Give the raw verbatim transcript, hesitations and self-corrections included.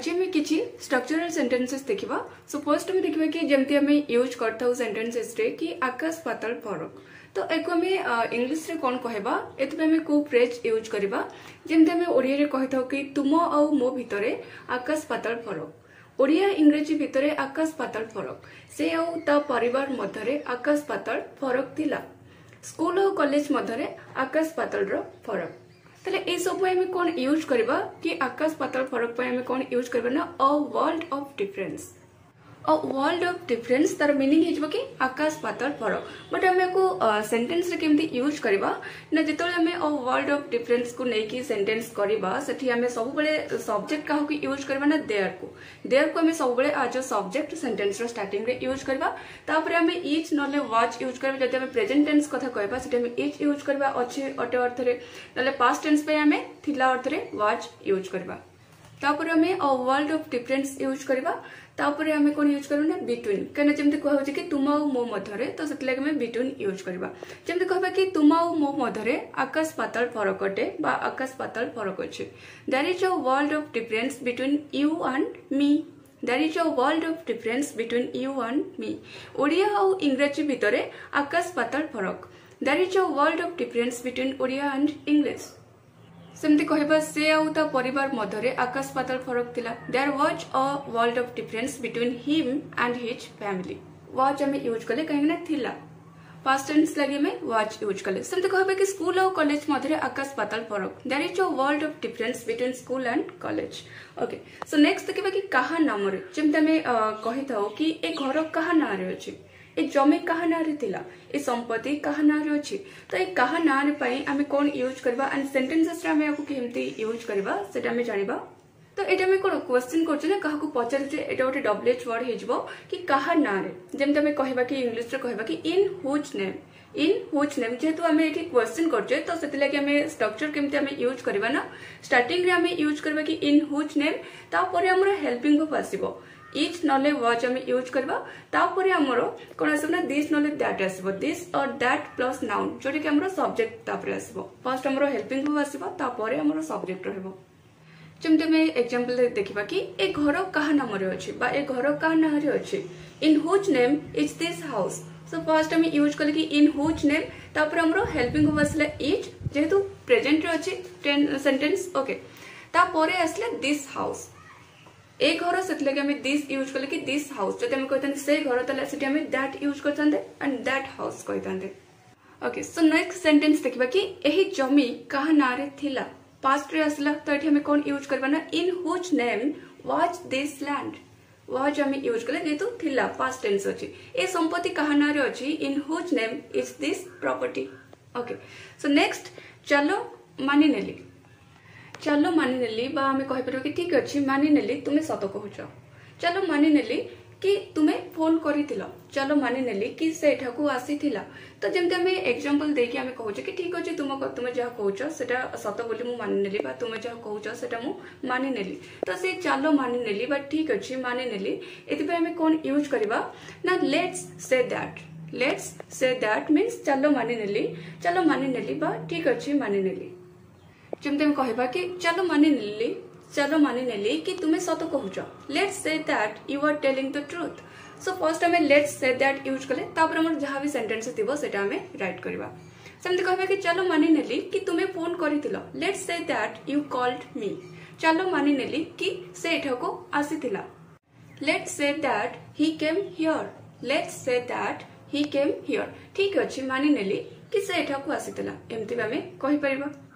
आज आम किसी स्ट्रक्चरल सेंटेंसेस देखा। सो फर्स्ट आम देखा कि जमती आम यूज करता सेंटेंसेस रे कि आकाश पाताल फरक। तो एक आम इंग्लिश रे कौन कहबा एतबे आम को फ्रेज यूज करबा जेमती आम ओडिया रे कहि थाउ कि तुम आउ मो भितरे आकाश पाताल फरक। ओडिया इंग्रेजी भितरे आकाश पाताल फरक। से आउ ता परिवार मध्यरे आकाश पाताल फरक थिला। स्कूल और कॉलेज मध्यरे आकाश पाताल रो फरक। ताले ए सब आम कौन यूज करबा कि आकाश पाताल फरक पे आम कौन यूज करबा ना a world of difference. A world of difference तार मीनिंग हेजबो कि आकाश पाताल फरक। बट आम को सेंटेंस रे केमती यूज करबा ना जेतोले आम अ वर्ल्ड ऑफ डिफरेंस को नेकी सेंटेंस करबा सेठी आम सब बेले सब्जेक्ट काहो कि यूज करबा ना देयर को। देयर को आम सब बेले आज सब्जेक्ट सेंटेंस रो स्टार्टिंग रे यूज करबा। तापर आम इच नले वाच यूज करबा। जदि आम प्रेजेंट टेंस कथा कहबा सेठी आम इच यूज करबा अछि अटे अर्थ रे। नले पास्ट टेंस पे आम थिला अर्थ रे वाच यूज करबा। तापर आम a world of difference use करबा। तापर आम कौन यूज करबा ना बिटवीन। कहीं जमी कह कि तुम आ मो मध्य तो से आम बिटवीन यूज करबा। जमी कहबा कि तुम आ मो मध्य आकाश पाताल फरक अटे बा आकाश पाताल फरक अच्छे। There is a world of difference between you and me. There is a world of difference between you and me. Odia और इंग्रजी भितर आकाश पाताल फरक। There is a world of difference between Odia and English. सेमती कहबा से आउ ता परिवार मध्यरे आकाश पाताल फरक थिला। There was a world of difference between him and his family. Was आम यूज कले कहीं ना थिला। पास्ट टेंस लगे में वाज यूज कले। सेमती कहबा कि स्कूल और कॉलेज मध्यरे आकाश पाताल फरक। There is a world of difference between school and college. Okay so next देखबा कि कहा नाम रे जेमती आम कहि थाउ कि ए घर कहा ना रे अछि, ए जमी कहा ना रे थिला, ए संपत्ति कहा ना रे अछि। तो ए कहा ना रे पई आमे कोन यूज करबा एंड सेंटेंसेस रे आमे आकु केमती यूज करबा सेटा आमे जानिबा। तो एटा आमे कोन क्वेश्चन करछ ना काहा को पचार जे एटा ओटे डब्ल्यूएच वर्ड हेजबो कि कहा ना रे। जेमते आमे कहबा कि इंग्लिश रे कहबा कि in whose name. In whose name जेतु आमे एठी क्वेश्चन करछ तो सेति लागि आमे स्ट्रक्चर केमती आमे यूज करबा ना स्टार्टिंग रे आमे यूज करबा कि इन हुज नेम। ता परे हमर हेल्पिंग वर्ब आसीबो। इच नले वाच आम यूज करबा। तापरे हमर कोन आसब ना दिस नले दैट आसबो। दिस और दैट प्लस नाउन जोटे कि हमर सब्जेक्ट तापरे आसबो। फर्स्ट हमर हेल्पिंग वर्ब आसीबो तापरे हमर सब्जेक्ट रहबो। जेमते में एग्जांपल देखिबा कि ए घर कहा नाम रे अछि बा ए घर कहा नाम रे अछि। In whose name is this house. So first हम यूज करले कि इन हुज नेम तापरे हमर हेल्पिंग वर्ब आसले इच जेहेतु प्रेजेंट रे अछि सेंटेंस। ओके तापरे आसले दिस हाउस। ए घर से दिस यूज कले कि दिस हाउस जब हम कहते से घर तले से दैट यूज करते एंड दैट हाउस कहते। ओके सो नेक्स्ट सेंटेंस देखिबा कि एही जमी कहा ना रे थिला। पास्ट रे आसला तो एठी हम कोन यूज करबा ना in whose name was this land. Was हम यूज कले जेतु थिला पास्ट टेंस अछि। ए संपत्ति कहा ना रे अछि in whose name is this property. Okay so next चलो मानि नेली। चलो मानि नेली बा हमें कहि परबो कि ठीक अछि मानि नेली तुमे सत कहूछ। चलो मानि नेली कि तुमे फोन करितिलो। चलो मानि नेली कि से एठाकू आसीथिला। तो जेमते हमें एग्जांपल देकी हमें कहूछ कि ठीक अछि तुम तुमे जहा कहूछ सेटा सत बोली मु मानि नेली बा तुमे जहा कहूछ सेटा मु मानि नेली। तो से चलो मानि नेली बा ठीक अछि मानि नेली एतिबे हमें कोन यूज करबा ना let's say that. Let's say that means चलो मानि नेली। चलो मानि नेली बा ठीक अछि मानि नेली। जमते हम कहबा कि चलो मानि नेली चलो मानि नेली कि तुमे सत कहूछ। Let's say that you are telling the truth. So first हमें लेट्स से दैट यूज कले तापर हमर जहां भी सेंटेंस थिबो सेटा हमें राइट करबा। सेमते कहबा कि चलो मानि नेली कि तुमे फोन करितिलो। Let's say that you called me. चलो मानि नेली कि से एठाको आसीतिला। Let's say that he came here. Let's say that he came here. ठीक अछि मानि नेली कि से एठाको आसीतिला। एमति हमें कहि परिबा।